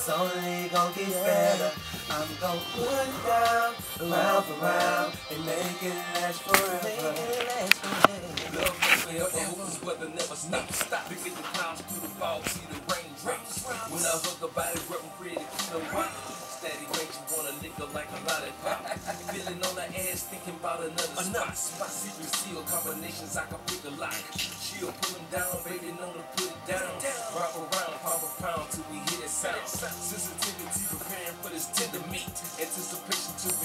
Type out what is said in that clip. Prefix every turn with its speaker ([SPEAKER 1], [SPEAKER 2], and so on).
[SPEAKER 1] it's only gonna get better. I'm gonna put it down, round for round, and make it last forever.
[SPEAKER 2] Love forever, hope this weather never stops. Look at the clouds through the fog, see the raindrops. When I hug a body, rub and create a kilowatt. Steady makes you wanna lick her like a lollipop. Feeling on the ass, thinking about another spot. Secret seal combinations, I can pick a lot. She'll pull them down, baby, know to put it down. Rock around, pop a pound till we hear it sound. Sensitivity preparing for this tender meat. Anticipation to